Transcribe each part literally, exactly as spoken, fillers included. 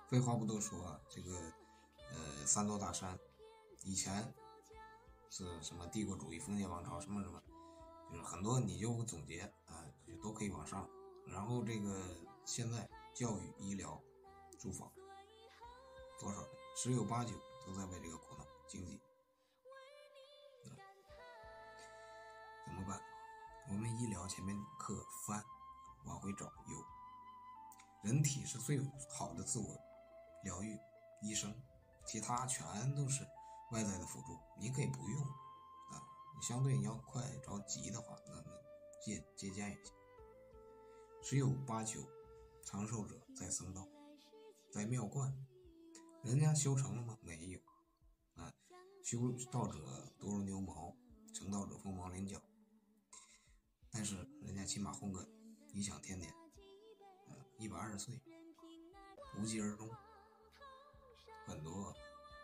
废话不多说啊，这个呃三座大山，以前是什么帝国主义、封建王朝什么什么，就是很多你就总结啊，就都可以往上。然后这个现在教育、医疗、住房，多少人十有八九都在为这个苦恼，经济。嗯，怎么办？我们医疗前面课翻，往回找有。人体是最好的自我疗愈医生，其他全都是外在的辅助，你可以不用啊。你相对你要快着急的话，那那借借鉴一下。十有八九长寿者在僧道，在庙观，人家修成了吗？没有啊。修道者多如牛毛，成道者凤毛麟角。但是人家起码混个颐享天年，嗯，一百二十岁，无疾而终，很多。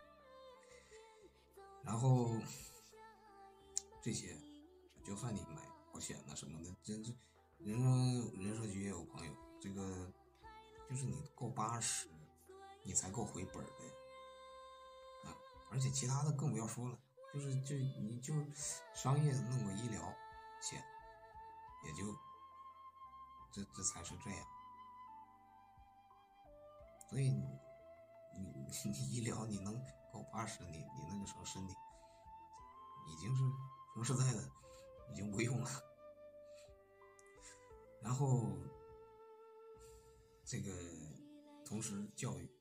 然后这些，就算你买保险呐什么的，真是人说人社局也有朋友，这个就是你够八十，你才够回本的啊！而且其他的更不要说了，就是就你就商业弄个医疗险，也就这这才是这样。所以你你你医疗你能够八十，你你那个时候身体已经是说实在的，已经不用了。然后这个同时教育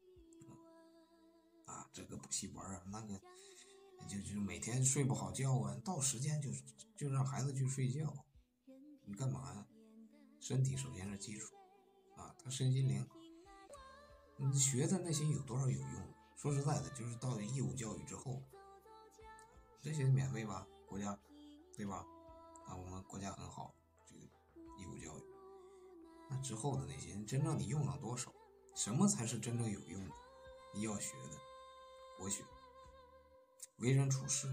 啊，这个补习班啊，那个就就每天睡不好觉啊，到时间就就让孩子去睡觉，你干嘛呀？身体首先是基础啊，他身心灵，你学的那些有多少有用？说实在的，就是到了义务教育之后，这些免费吧，国家对吧？啊，我们国家很好，这个义务教育。那之后的那些，真正你用了多少？什么才是真正有用的？你要学的，国学，为人处事，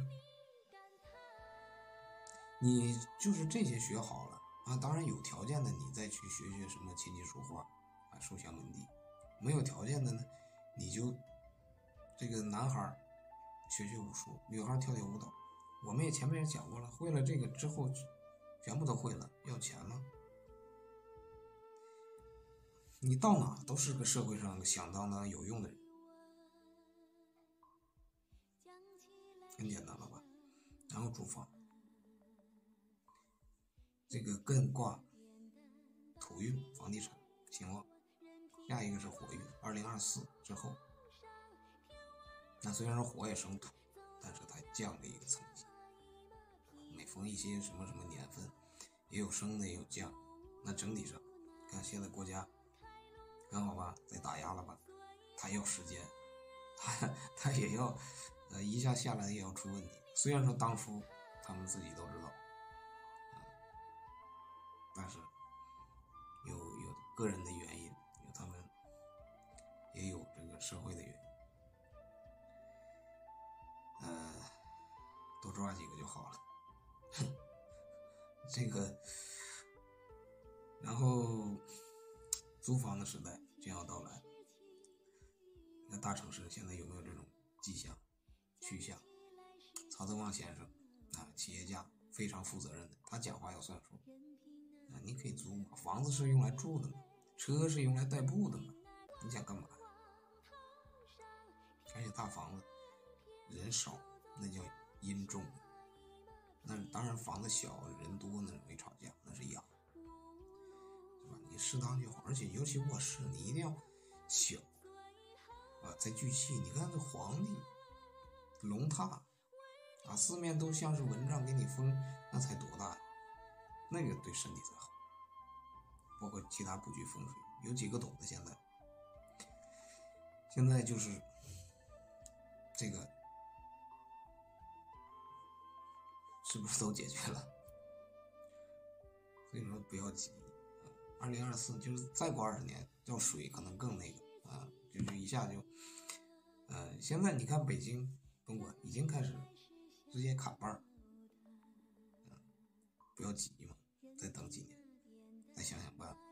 你就是这些学好了啊。当然有条件的，你再去学学什么琴棋书画啊，书香门第。没有条件的呢，你就这个男孩学学武术，女孩跳跳舞蹈。我们也前面也讲过了，会了这个之后，全部都会了，要钱吗？你到哪都是个社会上响当当有用的人，很简单了吧？然后住房，这个艮卦土运房地产兴旺，下一个是火运，二零二四之后，那虽然说火也生土，但是它降了一个层级。每逢一些什么什么年份，也有升的也有降，那整体上，看现在国家很好吧，在打压了吧，它要时间，它它也要，呃，一下下来也要出问题。虽然说当初他们自己都知道，嗯、但是有有个人的原因，有他们也有这个社会的原因，呃，多抓几个就好了。这个，然后租房的时代将要到来。那大城市现在有没有这种迹象、趋向？曹德旺先生啊，企业家非常负责任的，他讲话要算数。啊，你可以租嘛，房子是用来住的嘛，车是用来代步的嘛，你想干嘛？而且大房子人少，那叫阴重。那当然房子小人多那容易吵架，那是阳，对吧？你适当就好，而且尤其卧室你一定要小啊，在聚气。你看这皇帝龙榻啊，四面都像是蚊帐给你封，那才多大呀？那个对身体才好。包括其他布局风水，有几个懂的？现在，现在就是这个，是不是都解决了？所以说不要急，二零二四就是再过二十年，要水可能更那个啊，就是一下就，呃，现在你看北京、东莞已经开始直接砍半，嗯，不要急嘛，再等几年，再想想办法。